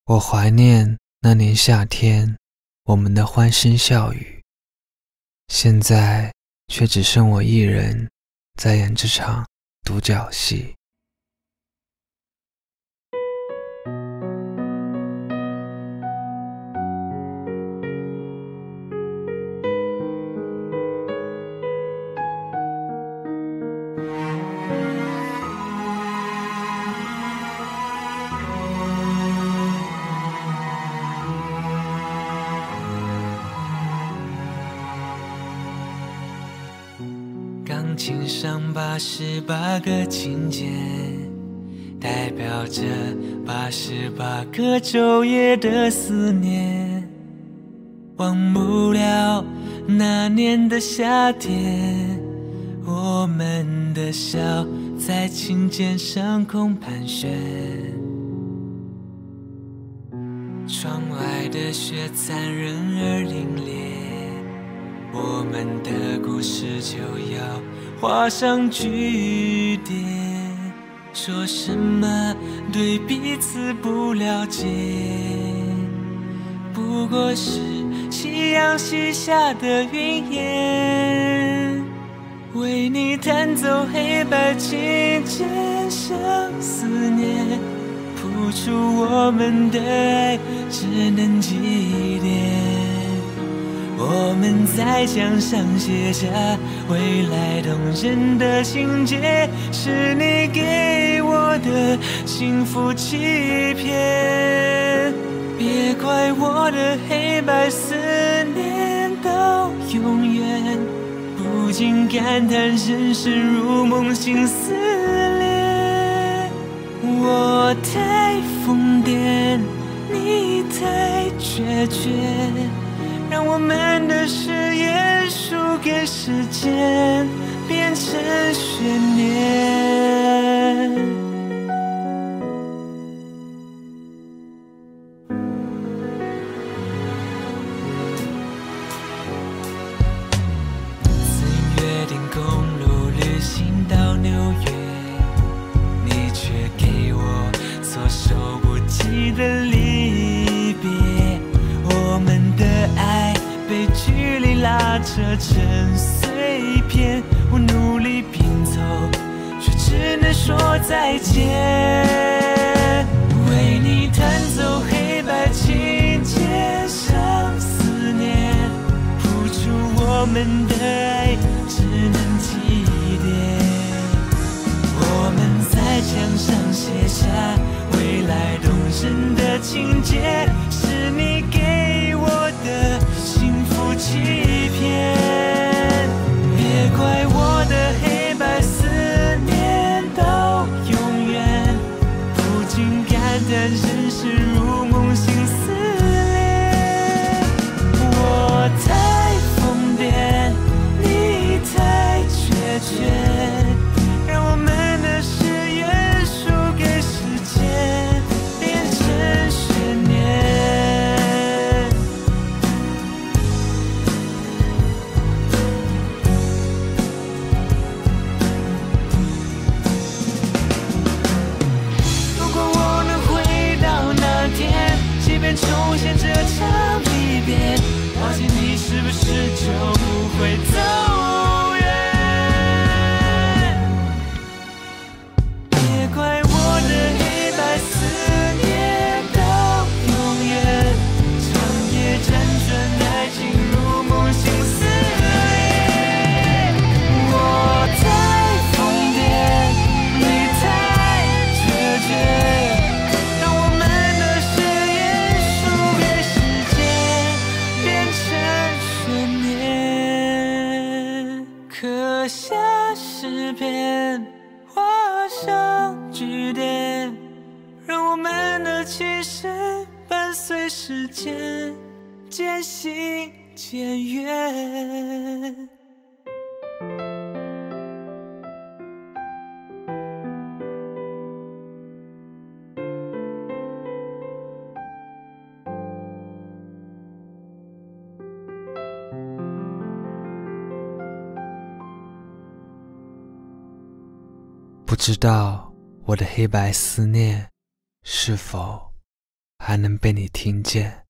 我怀念那年夏天我们的欢声笑语，现在却只剩我一人在演这场独角戏。 钢琴上88个琴键，代表着88个昼夜的思念。忘不了那年的夏天，我们的笑在琴键上空盘旋。窗外的雪残忍而凛冽，我们的故事就要画上句点。说什么对彼此不了解，不过是夕阳西下的云烟。为你弹奏黑白琴键，像思念谱出我们的爱，只能祭奠。我们在墙上写下未来动人的情节，是你给我的幸福欺骗。别怪我的黑白思念到永远，不禁感叹人生如梦，心撕裂。我太疯癫，你太决绝，让我们的誓言输给时间，变成悬念。自约定公路旅行到纽约，你却给我措手不及的离别。我们的爱被距离拉扯成碎片，我努力拼凑，却只能说再见。为你弹奏黑白琴键上思念，谱出我们的爱，只能祭奠。我们在墙上写下未来动人的情节，是你给我的幸福欺骗。别怪我的黑白思念到永远，不禁感叹人生如梦，心撕裂。我太疯癫，你太决绝，让我们的誓言输给时间，变成悬念。如果我能回到那天，即便重现这场离别，抱歉你是不是就不会走远？别怪我的黑白思念到永远，长夜辗转，爱情如梦，心撕裂。我太疯癫，你太决绝，让我们的誓言输给时间，变成悬念。刻下诗篇，画上句点，让我们的情深伴随时间渐行渐远。 不知道我的黑白思念是否还能被你听见。